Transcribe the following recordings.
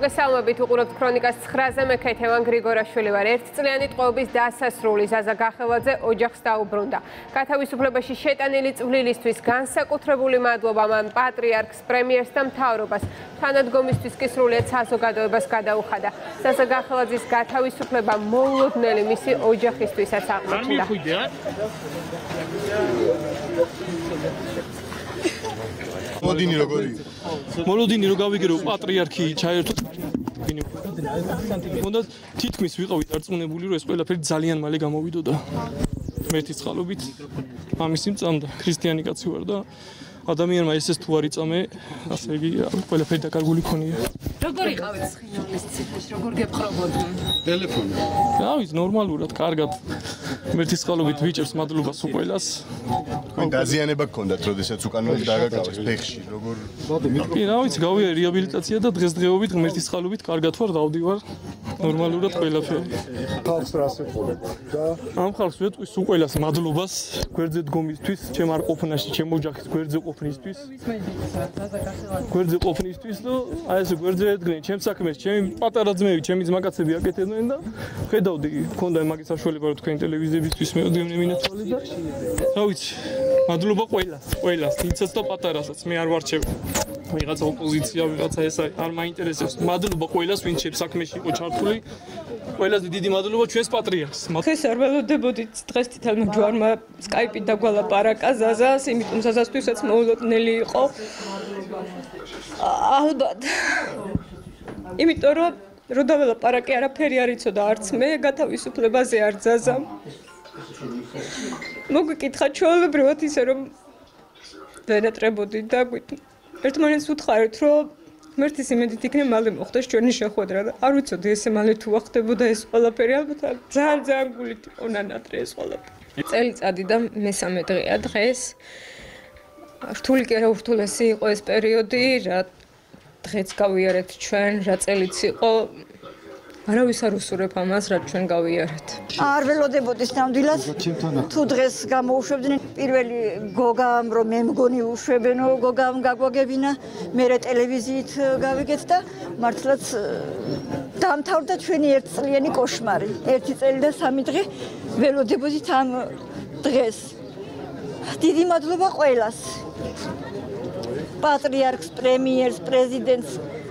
მოგესალმებით, უყურებთ ქრონიკას 9-ზე, მე ქეთევან გრიგორაშვილი ვარ. ერთწლიანი ტყვეობის დასასრული ზაზა გახელაძე ოჯახს დაუბრუნდა. გათავისუფლებაში შეტანილი წვლილისთვის განსაკუთრებული მადლობა მან პატრიარქს, პრემიერს და მთავრობას. თანადგომისთვის კი სრულიად საზოგადოებას გადაუხადა. ზაზა გახელაძის გათავისუფლება მოულოდნელი მისი ოჯახისთვისაც აღმოჩნდა. მოლოდინი რო გავიგერო პატრიარქი ჩაერთო უნდა თითქმის ვიყავით დარწმუნებული რომ ეს ყველაფერი ძალიან მალე გამოვიდოდა მერეთის წყალობით ამისი მწამდა ქრისტიანი კაცი ვარ და ადამიანმა ესეს თუ არ იწამე ასე იგი ყველაფერი დაკარგული ქონია როგორ იყავით სხინვალის ციხეში როგორ გეპყრობოდნენ ტელეფონი რავით ნორმალურად კარგად მერეთის წყალობით ვიჭერს მადლობას უყველას თქვენ დაზიანება გქონდათ როდესაც უკან დაგაკავეს ფეხში როგორ კი რა ვიცი გავია რეაბილიტაცია და დღესდღეობით ღმერთის წყალობით კარგად ვარ დავდივარ ნორმალურად ყველაფერი ხალხს რას ეყოლებ და ამ ხალხს ვეთყვის უყველას მადლობას გვერდზე დგომისთვის ჩემ არ ყოფნაში ჩემ ოჯახის გვერდზე ყოფნისთვის გვერდზე ყოფნისთვის და აი ეს გვერდზე ედგნენ ჩემ საქმეს ჩემი პატარა ძმები ჩემი ძმაკაცები აკეთებდნენ და ხედავდი მქონდა მაგის საშუალება რომ თქვენ ტელევიზიებისთვის მეოდივნე მინაცვალი და რა ვიცი მადლობა ყველას თითქოს და პატარასაც მე არ ვარჩევ ვიღაცა ოპოზიცია ვიღაცა ეს არ მაინტერესებს მადლობა ყველას ვინც ჩემ საქმეში იყო ჩართული ყველაზე დიდი მადლობა ჩვენს პატრიარქს დღეს არ ველოდებოდით დღეს თითქოს ჯვარმა სკაიპით დაგვალაპარაკა ზაზას იმიტომ ზაზასთვისაც მოულოდნელი იყო ალბათ იმიტომ რომ დაველაპარაკე არაფერი არ იცოდა არც მე გათავისუფლებაზე არ ზაზამ მოგიკითხა ჩვეულებრივად ისე რომ ვენატრებოდით და ერთმანეთს უთხარით რომ ღმერთის იმედით იქნება მალე მოხდეს ჩვენი შეხვედრა და არ ვიცოდი ესე მალე თუ ახდებოდა ეს ყველაფერი ალბათ ძალიან გულით იყო ნანატრე ეს ყველაფერი წელიწადი და მესამე დღეა დღეს რთული კი არა ურთულესი იყო ეს პერიოდი რა დღეც გავიარეთ ჩვენ რა წელიც იყო არავის არ უსურვებ ამას რაც ჩვენ გავიარეთ არ ველოდებოდი ნამდვილად თუ დღეს გამოუშვებდნენ პირველი გოგამ რომ მე მგონი უშვებენო გოგამ გაგვაგებინა მე ტელევიზიით გავიგეთ და მართლაც დამთავრდა ჩვენი ერთწლიანი კოშმარი 1 წელი და 3 დღე ველოდებოდით ამ დღეს დიდი მადლობა ყველას პატრიარქს პრემიერს პრეზიდენტს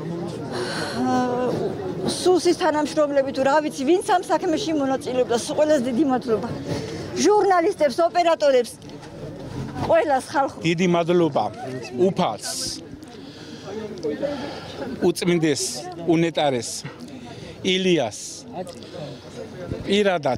სუსის თანამშრომლები თუ რა ვიცი ვინც ამ საქმეში მონაწილეობდა ყველას დიდი მადლობა ჟურნალისტებს ოპერატორებს ყველას ხალხს დიდი მადლობა უფალს უწმინდეს უნეტარეს ილიას პირადად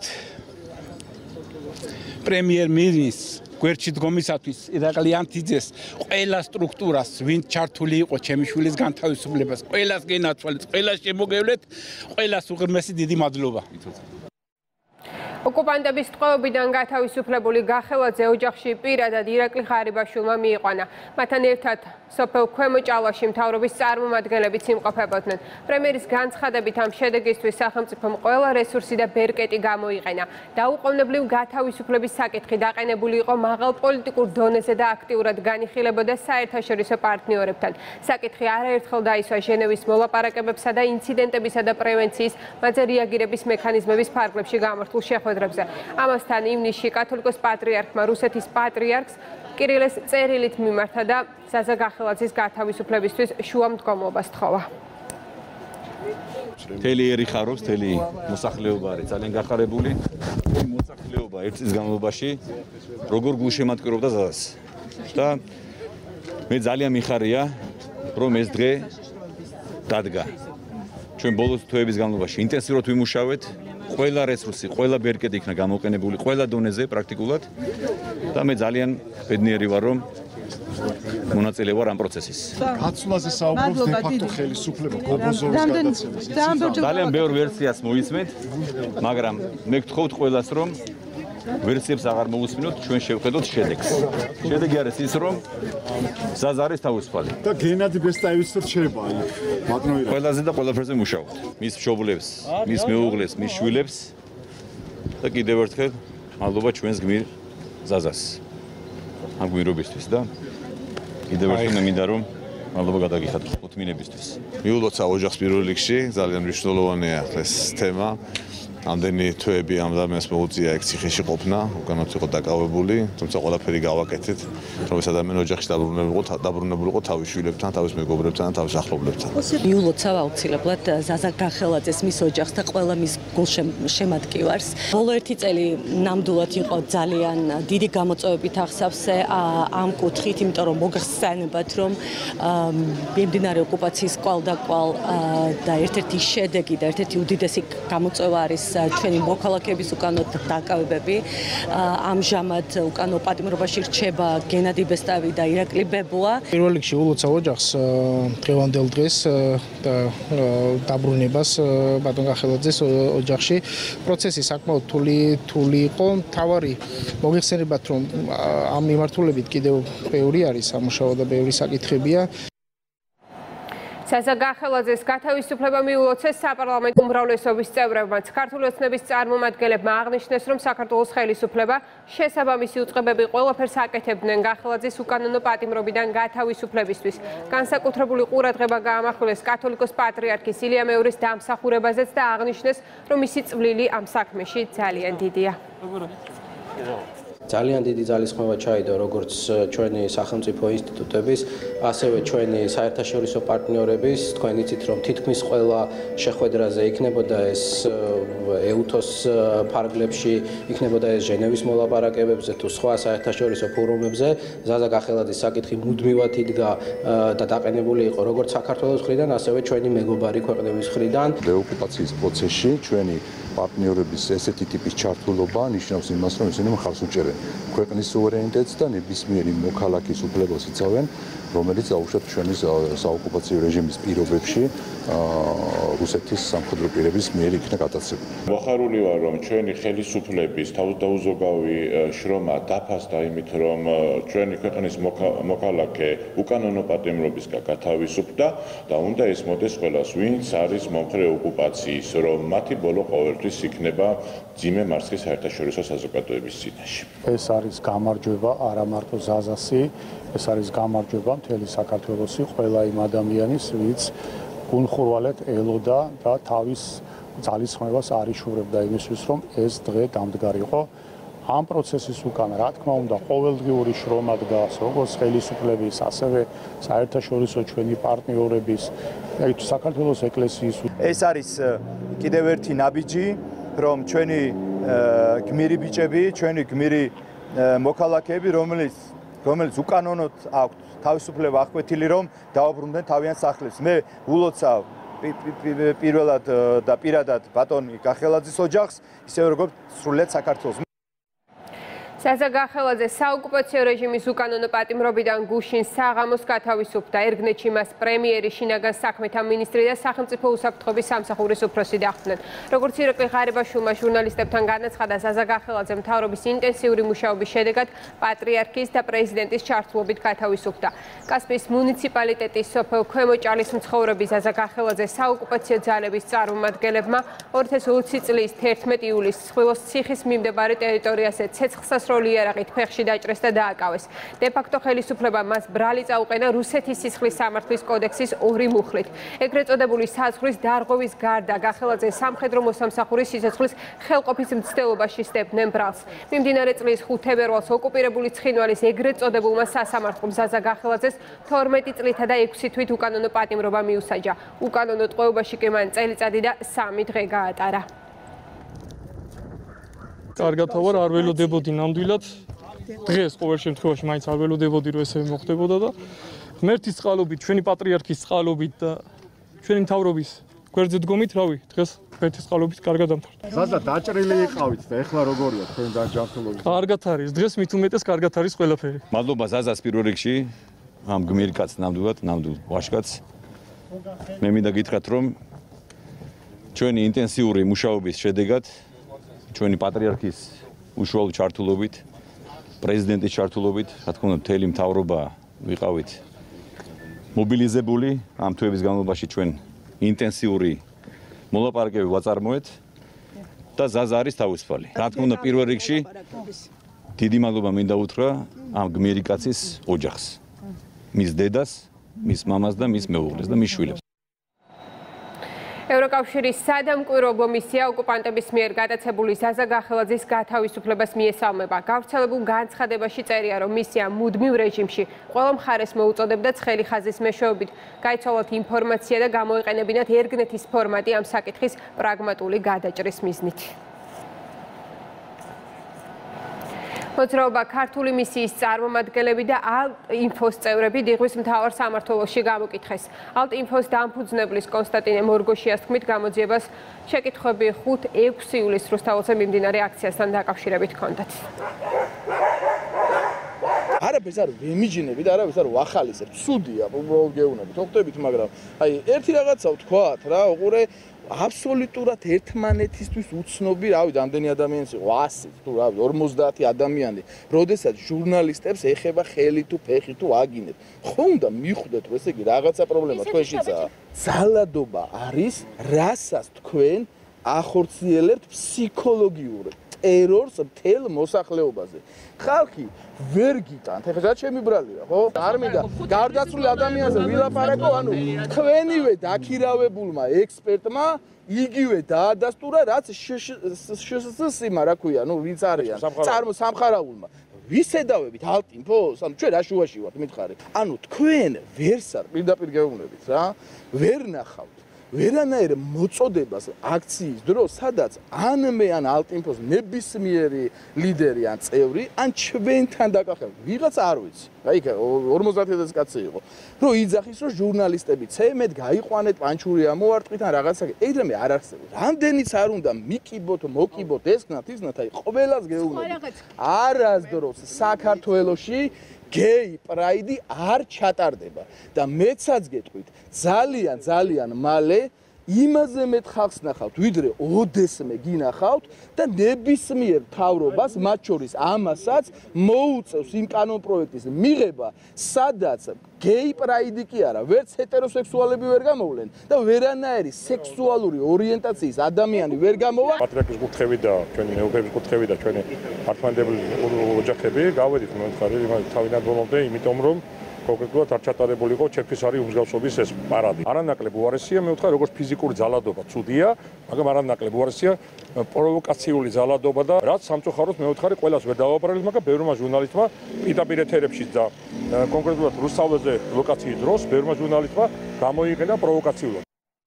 პრემიერ-მინისტრს გვერდში დგომისათვის ირაკლი ანთიძეს ყველა სტრუქტურას ვინც ჩართული იყო ჩემი შვილის განთავისუფლებას ყველას გენაცვალეთ ყველას შემოგევლეთ ყველას უღრმესი დიდი მადლობა ოკუპანტების ტყვეობიდან გათავისუფლებული გახელაძე ოჯახში პირადად ირაკლი ღარიბაშვილმა მიიყვანა. მათთან ერთად სოფელ ქვემო ჭალაში მთავრობის წარმომადგენლებიც იმყოფებოდნენ. პრემიერის განცხადებით ამ შედეგისთვის სახელმწიფომ ყველა რესურსი და ბერკეტი გამოიყენა. დაუყოვნებლივ გათავისუფლების საკითხი დაყენებული იყო მაღალ პოლიტიკურ დონეზე და აქტიურად განიხილებოდა საერთაშორისო პარტნიორებთან. საკითხი არაერთხელ დაისვა ჟენევის მოლაპარაკებებსა და ინციდენტებისა და პრევენციის, მათზე რეაგირების მექანიზმების ფარგლებში გამართულ შეხვედრებზე. ამასთან ივნისში კათოლიკოს პატრიარქმა რუსეთის პატრიარქს კირილეს წერილით მიმართა და ზაზა გახელაძის გათავისუფლებისთვის შუამდგომლობას თხოვა. მთელი ერი ხარობს, მთელი მოსახლეობა არის ძალიან გახარებული. მოსახლეობა ერთ წლის განმავლობაში როგორ გულშემატკივრობდა ზაზას. და მე ძალიან მიხარია, რომ ეს დღე დადგა. ჩვენ ბოლოს თვეების განმავლობაში ინტენსიურად ვიმუშავეთ. ყველა რესურსი, ყველა ბერკეტი იქნა გამოყენებული, ყველა დონეზე პრაქტიკულად და მე ძალიან ბედნიერი ვარ, რომ მონაწილე ვარ ამ პროცესის. გაცვლაზე საუბრობს დე-ფაქტო ხელისუფლება გობოზოვის გადაცემას. ძალიან ბევრ ვერსიას მოისმენთ, მაგრამ მე გთხოვთ ყველას, რომ ვერსიებს აღარ მოусმინოთ, ჩვენ შევხედოთ შედეგს. შედეგი არის ის, რომ ზაზა არის თავისუფალი. და გენადი ბესტაევიც რჩება აი მადლობა. ყველაზე და ყველაფერზე მუშაობთ. მის მშობლებს, მის მეუღლეს, მის შვილებს და კიდევ ერთხელ მადლობა ჩვენს გმირ ზაზას. ამ გმირობისთვის და კიდევ ერთხელ მინდა რომ მადლობა გადაგიხადოთ 5 მინებისთვის. მიულოცა ოჯახს პირველ რიგში, ძალიან მნიშვნელოვანია ეს თემა. ამდენი თვეები ამ ადამიანს მოუწია ეგ ციხეში ყოფნა, უკანონოდ იყო დაკავებული, თუმცა ყველაფერი გავაკეთეთ, რომ ეს ადამიანი ოჯახში დაბრუნებულიყო თავის შვილებთან, თავის მეგობრებთან, თავის ახლობლებთან. მიულოცა აუცილებლად ზაზა გახელაძეს მის ოჯახს და ყველა მის გულშემატკივარს. ბოლო 1 წელი ნამდვილად იყო ძალიან დიდი გამოწვევებით აღსავსე ამ კუთხით, იმიტომ რომ მოგხსენებათ, რომ მიმდინარე ოკუპაციის კვალდაკვალ და ერთ-ერთი შედეგი და ერთ-ერთი უდიდესი გამოწვევა არის ჩვენი მოქალაქეების უკანონო დაკავებები. ამჟამად უკანონო პატიმრობაში რჩება გენადი ბესტავი და ირაკლი ბებოა. პირველ რიგში ულოცა ოჯახს დღევანდელ დღეს და დაბრუნებას ბატონ გახელაძეს ოჯახში. პროცესი საკმაოდ თული იყო. თავარი მოგიხსენებათ, რომ ამ მიმართულებით კიდევ ბევრი არის სამუშაო და ბევრი საკითხებია. ზაზა გახელაძეს გათავისუფლება მიულოცეს საპარლამენტო უმრავლესობის წევრებმაც. ქართული ოცნების წარმომადგენლებმა აღნიშნეს, რომ საქართველოს ხელისუფლება შესაბამისი უწყებები ყველაფერს აკეთებდნენ გახელაძის უკანონო პატიმრობიდან გათავისუფლებისთვის. განსაკუთრებული ყურადღება გაამახვილეს კათოლიკოს პატრიარქის ილია მეურის დამსახურებაზეც და აღნიშნეს, რომ მისი წვლილი ამ საქმეში ძალიან დიდია. ძალიან დიდი ძალისხმევა ჩაიდო როგორც ჩვენი სახელმწიფო ინსტიტუტების, ასევე ჩვენი საერთაშორისო პარტნიორების. თქვენ იცით, რომ თითქმის ყველა შეხვედრაზე იქნებოდა ეს ეუთოს ფარგლებში, იქნებოდა ეს ჟენევის მოლაპარაკებებზე თუ სხვა საერთაშორისო ფორუმებზე. ზაზა გახელაძის საკითხი მუდმივად იდგა და დაყენებული იყო როგორც საქართველოს მხრიდან, ასევე ჩვენი მეგობარი ქვეყნების მხრიდან. დეოკუპაციის პროცესში ჩვენი პარტნიორების ესეთი ტიპის ჩართულობა ნიშნავს იმას, რომ ისინი მხარს უჭერენ ქვეყნის სუვერენიტეტს და ნებისმიერი მოქალაქის უფლებას იცავენ, რომელიც აუშვათ ჩვენი საოკუპაციო რეჟიმის პირობებში რუსეთის სამხედრო პირების მიერ იქნა გატაცებული. მოხარული ვარ, რომ ჩვენი ხელისუფლების თავდაუზოგავი შრომა დაფასდა იმით, რომ ჩვენი ქვეყნის მოქალაქე უკანონო პატიმრობისგან გათავისუფლდა და უნდა ესმოდეს ყველას, ვინც არის მომხრე ოკუპაციის, რომ მათი ბოლო ყოველთვის იქნება ძიმე მარცხის საერთაშორისო საზოგადოების წინაშე. ეს არის გამარჯვება არა მარტო ზაზასი, ეს არის გამარჯვება მთელი საქართველოსი, ყველა იმ ადამიანის, ვინც გულხურვალედ ელოდა და თავის ძალისხმევას არ იშურებდა იმისთვის, რომ ეს დღე დამდგარიყო. ამ პროცესის უკან, რა თქმა უნდა, ყოველდღიური შრომა დგას, როგორც ხელისუფლების, ასევე საერთაშორისო ჩვენი პარტნიორების, საქართველოს ეკლესიის. ეს არის კიდევ ერთი ნაბიჯი, რომ ჩვენი გმირი ბიჭები, ჩვენი გმირი მოქალაქეები, რომელიც უკანონოდ აქვთ თავისუფლება აღკვეთილი, რომ დაუბრუნდნენ თავიანთ სახლებს. მე ულოცავ პირველად და პირადად ბატონი გახელაძის ოჯახს, ისევე როგორც სრულიად საქართველოს. ზაზა გახელაძე საოკუპაციო რეჟიმის უკანონო პატიმრობიდან გუშინ საღამოს გათავისუფლდა. ერგნეთში მას პრემიერი, შინაგან საქმეთა მინისტრი და სახელმწიფო უსაფრთხოების სამსახურის უფროსი დახვდნენ. როგორც ირაკლი ღარიბაშვილმა ჟურნალისტებთან განაცხადა, ზაზა გახელაძე მთავრობის ინტენსიური მუშაობის შედეგად პატრიარქის და პრეზიდენტის ჩართულობით გათავისუფლდა. კასპიის მუნიციპალიტეტის სოფელ ქვემო ჭალის მცხოვრები ზაზა გახელაძე საოკუპაციო ძალების წარმომადგენლებმა 2020 წლის 11 ივლისს ხვილოს ციხის მიმდებარე ტერიტორიაზე ცეცხლსასროლი იარაღით ფეხში დაჭრეს და დააკავეს. დე-ფაქტო ხელისუფლება მას ბრალი წაუყენა რუსეთის სისხლის სამართლის კოდექსის 2 მუხლით. ეგრეთ წოდებული საზღვრის დარღვევის გარდა გახელაძე სამხედრო მოსამსახურის სიცოცხლის ხელყოფის მცდელობაში სდებდნენ ბრალს. მიმდინარე წლის 5 თებერვალს ოკუპირებული ცხინვალის ეგრეთ წოდებულმა სასამართლომ ზაზა გახელაძეს 12 წლითა და 6 თვით უკანონო პატიმრობა მიუსაჯა. უკანონო ტყვეობაში კი მან წელიწადი და 3 დღე გაატარა. კარგად ვარ, არ ველოდებოდი ნამდვილად. დღეს ყოველ შემთხვევაში მაინც არ ველოდებოდი, რომ ესე მოხდებოდა და ღმერთის წყალობით, ჩვენი პატრიარქის წყალობით და ჩვენი მთავრობის გვერდზე დგომით, რავი, დღეს ღმერთის წყალობით კარგად დამთავრდა. ზაზა დაჭრილი იყავით და ეხლა როგორია თქვენ დაჯანმრთელობით? კარგად არის, დღეს მით უმეტეს კარგად არის ყველაფერი. მადლობა ზაზას პირველ რიგში, ამ გმირ კაცს ნამდვილად, ნამდვილ ვაჟკაცს. მე მინდა გითხრათ, რომ ჩვენი ინტენსიური მუშაობის შედეგად ჩვენი პატრიარქის უშუალო ჩართულობით, პრეზიდენტის ჩართულობით, რა თქმა უნდა, მთელი მთავრობა ვიყავით მობილიზებული. ამ თვეების განმავლობაში ჩვენ ინტენსიური მოლაპარაკებები ვაწარმოეთ და ზაზა არის თავისუფალი. რა თქმა უნდა, პირველ რიგში დიდი მადლობა მინდა უთხრა ამ გმირი კაცის ოჯახს, მის დედას მის მამას და მის მეუღლეს და მის შვილებს. ევროკავშირის სადამკვირვებლო მისია ოკუპანტების მიერ გადაცებული ზაზა გახელაძის გათავისუფლებას მიესალმება. გავრცელებულ განცხადებაში წერია, რომ მისია მუდმივ რეჟიმში ყველა მხარეს მოუწოდებდა ცხელი ხაზის მეშვეობით გაიცვალოთ ინფორმაცია და გამოიყენებინათ ერგნეთის ფორმატი ამ საკითხის პრაგმატული გადაჭრის მიზნით. მოძრაობა ქართული მისიის წარმომადგენლები და ალტ-ინფოს წევრები დიღვის მთავარ სამმართველოში გამოკითხეს. ალტ-ინფოს დამფუძნებლის კონსტანტინე მორგოშიას თქმით, გამოძიებას შეკითხვები 5-6 ივლისს რუსთაველზე მიმდინარე აქციასთან დაკავშირებით ჰქონდათ. არაფერს არ ვემიჯნები და არაფერს არ ვახალისებ. ცუდია, უბრალოდ გეუბნებით, ხვდებით, მაგრამ აი ერთი რაღაცა ვთქვათ რა, უყურე აბსოლუტურად ერთმანეთისთვის უცნობი, რავი, რამდენი ადამიანის იყო 100 თუ რავი 50 ადამიანი, როდესაც ჟურნალისტებს ეხება ხელი თუ ფეხი თუ აგინებ. ხო უნდა მიხვდეთ, რომ ესე იგი რაღაცა პრობლემა თქვენშიცაა. ძალადობა არის, რასაც თქვენ ახორციელებთ ფსიქოლოგიურად ტერორს მთელ მოსახლეობაზე. ხალხი ვერ გიტანთ. ეხლა რაც ჩემი ბრალია, ხო? არ მინდა გარდაცვლილ ადამიანზე ვილაპარაკო, ანუ თქვენივე დაქირავებულმა ექსპერტმა იგივე დაადასტურა, რაც შსსმა, რა ქვია, ნუ ვინც არიან, სამხარაულმა. ვისედავებით ალტ-ინფოს, ანუ ჩვენ რა შუაში ვართ, მითხარი. ანუ თქვენ ვერსარ პირდაპირ გეუბნებით რა, ვერ ნახავთ ვერანაირ მოწოდებას აქციის დროს, სადაც ან მე ან ალტ-ინფოს ნებისმიერი ლიდერი ან წევრი, ან ჩვენთან დაკახება. ვიღაც არ ვიცი. აი, 50,000 კაცი იყო. რომ იძახის, რომ ჟურნალისტები ცემეთ, გაიყვანეთ, პანჩური ამოარტყით ან რაღაცა. ეგრემე არ არსებობს. რამდენიც არ უნდა მიკიბოთ, მოკიბოთ, ესკნათ, ისნათ, აი, ყველას გეუბნებით. არასდროს საქართველოში გეი პრაიდი არ ჩატარდება და მეცაც გეტყვით ძალიან მალე იმაზე მეტ ხალხს ნახავთ ვიდრე ოდესმე გინახავთ და ნებისმიერ მთავრობას მათ შორის ამასაც მოუწევს იმ კანონპროექტის მიღება სადაც გეი პრაიდი კი არა ვერც ჰეტეროსექსუალები ვერ გამოვლენ და ვერანაირი სექსუალური ორიენტაციის ადამიანი ვერ გამოვა პატრიარქის კუთხევი და ჩვენი მეუღლების კუთხევი და ჩვენი მართლმადიდებელი ოჯახები გავედით მე ვთქვი თავიდან ბოლომდე იმიტომ რომ კონკრეტულად არ ჩატარებული იყო ჩემფისარი უმსგავსობის ეს პარადი. არანაკლებ უარესია, მე ვთქვი, როგორც ფიზიკური ძალადობა ცუდია, მაგრამ არანაკლებ უარესია პროვოკაციული ძალადობა და რაც სამწუხაროდ მე ვთქვი, ყველას ვერ დავაბრალეთ, მაგრამ ბევრმა ჟურნალისტმა პირდაპირ ეთერებში და კონკრეტულად რუსთაველზე ლოკაციის დროს ბევრმა ჟურნალისტმა გამოიყენა პროვოკაციულად.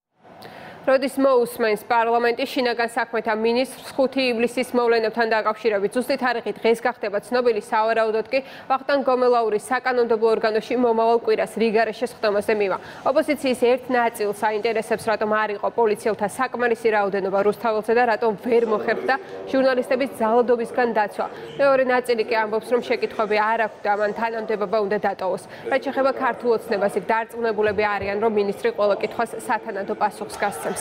როდის მოусმენს პარლამენტი შინაგან საქმეთა მინისტრს 5 ივლისის მოვლენებთან დაკავშირებით. ზუსტი თარიღი დღეს გახდება ცნობილი, სავარაუდოდ კი ვახტანგ გომელაურის საკანონმდებლო ორგანოში მომავალ კვირას რიგარეშე სხდომაზე მივა. ოპოზიციის ერთ ნაწილს აინტერესებს, რატომ არ იყო პოლიციელთა საკმარისი რაოდენობა რუსთაველზე და რატომ ვერ მოხერხდა ჟურნალისტების ძალადობისგან დაცვა. მეორე ნაწილი კი ამბობს, რომ შეკითხვები არ აქვს და მან თანამდებობა უნდა დატოვოს. რაც შეეხება ქართულ ოცნებას, იქ დარწმუნებულები არიან, რომ მინისტრი ყველა კითხვას სათანადო პასუხს გასცემს.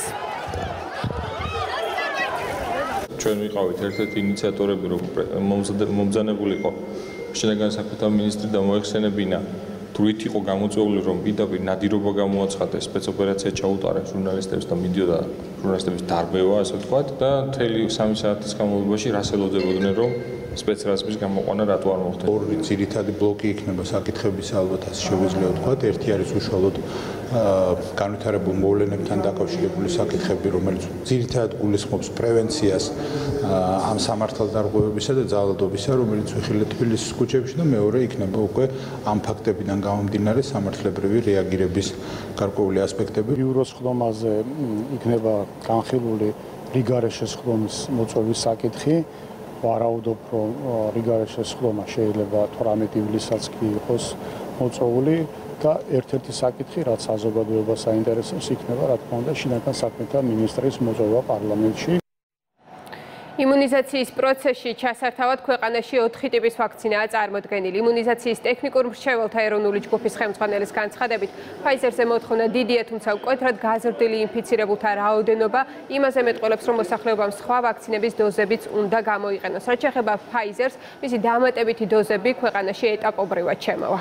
ჩვენ ვიყავით ერთ-ერთი ინიციატორები, რომ მომბრძანებულიყო შინაგან საქმეთა მინისტრი და მოეხსენებინა თურით იყო გამოწვეული, რომ პირდაპირ ნადირობა გამოაცხადეს, სპეცოპერაცია ჩაუტარეს ჟურნალისტებს და მიდიოდა ჟურნალისტების დარბევა, ასე ვთქვათ, და მთელი 3 საათის განმავლობაში რას ელოდებოდნენ, რომ სპეცრაზმის გამოყვანა რატო არ მოხდა. ორი ძირითადი ბლოკი იქნება საკითხების ალბათ ასე შეგვიძლია ვთქვათ. ერთი არის უშუალოდ განვითარებულ მოვლენებთან დაკავშირებული საკითხები, რომელიც ძირითადად გულისხმობს პრევენციას ამ სამართალდარღვევებისა და ძალადობისა, რომელიც ვიხილეთ თბილისის ქუჩებში და მეორე იქნება უკვე ამ ფაქტებიდან გამომდინარე სამართლებრივი რეაგირების გარკვეული ასპექტები. ბიუროს სხდომაზე იქნება განხილული რიგარეშე სხდომის მოწვევის საკითხი. ვარაუდობ, რომ რიგარეშე სხდომა შეიძლება 18 ივლისსაც კი იყოს მოწვეული და ერთ-ერთი საკითხი, რაც საზოგადოებას აინტერესებს, იქნება, რა თქმა უნდა, შინაგან საქმეთა მინისტრის მოწვევა პარლამენტში. იმუნიზაციის პროცესში ჩასართავად ქვეყანაში 4 ტიპის ვაქცინაა წარმოდგენილი. იმუნიზაციის ტექნიკურ მრჩეველთა ეროვნული ჯგუფის ხელმძღვანელის განცხადებით, Pfizer-ზე მოთხოვნა დიდია, თუმცა მკვეთრად გაზრდილი ინფიცირებულთა რაოდენობა იმაზე მეტყველებს, რომ მოსახლეობამ სხვა ვაქცინების დოზებიც უნდა გამოიყენოს. რაც შეეხება Pfizer-ს, მისი დამატებითი დოზები ქვეყანაში ეტაპობრივად შემოვა.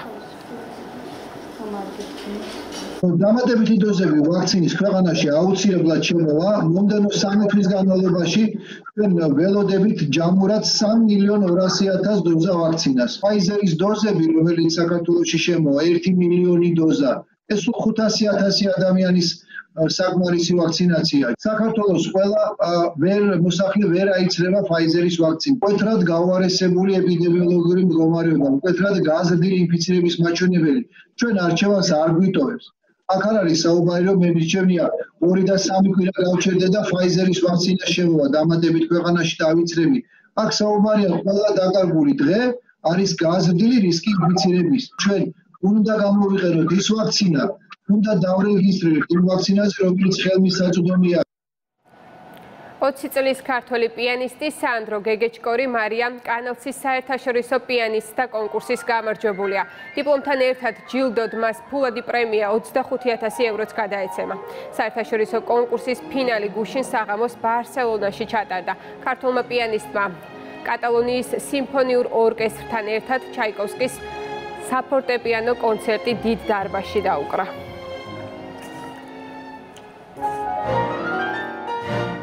დამატებითი დოზები ვაქცინის ქვეყანაში აუცილებლად შემოვა. მომდევნო 3 თვის განმავლობაში ჩვენ ველოდებით ჯამურად 3,200,000 დოზა ვაქცინას. Pfizer-ის დოზები, რომელიც საქართველოში შემოვა, 1 მილიონი დოზა ეს 500,000 ადამიანის საკმარისი ვაქცინაცია. საქართველოს ყველა მოსახლე ვერ აიცრება Pfizer-ის ვაქცინა. მკვეთრად გაუარესებული ეპიდემიოლოგიური მდგომარეობა, მკვეთრად გაზრდილი ინფიცირების მაჩვენებელი ჩვენ არჩევანს არ გვიტოვებს. აქ არ არის საუბარი, რომ მე მირჩევნია 2 და 3 კვირა გავჩერდე და Pfizer-ის ვაქცინა შემოვა დამატებით ქვეყანაში დავიცრები. აქ საუბარია ყველა დაკარგული დღე არის გაზრდილი რისკი ინფიცირების. ჩვენ უნდა გამოვიყენოთ ის ვაქცინა, უნდა დავრეგისტრიროთ იმ ვაქცინას, რომელიც ხელმისაწვდომია. 20 წლის ქართველი პიანისტი სანდრო გეგეჭკორი მარიამ კანელცის საერთაშორისო პიანისტთა კონკურსის გამარჯვებულია. დიპლომთან ერთად ჯილდოდ მას ფულადი პრემია 25,000 ევროც გადაეცემა. საერთაშორისო კონკურსის ფინალი გუშინ საღამოს ბარსელონაში ჩატარდა. ქართველმა პიანისტმა კატალონიის სიმფონიურ ორკესტრთან ერთად ჩაიკოვსკის საფორტეპიანო კონცერტი დიდ დარბაზში დაუკრა.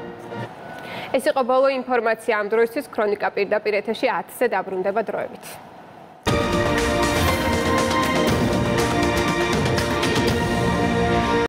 ეს იყო ბოლო ინფორმაცია ამ დროისთვის. ქრონიკა პირდაპირ ეთერში 10-ზე დაბრუნდება დროებით.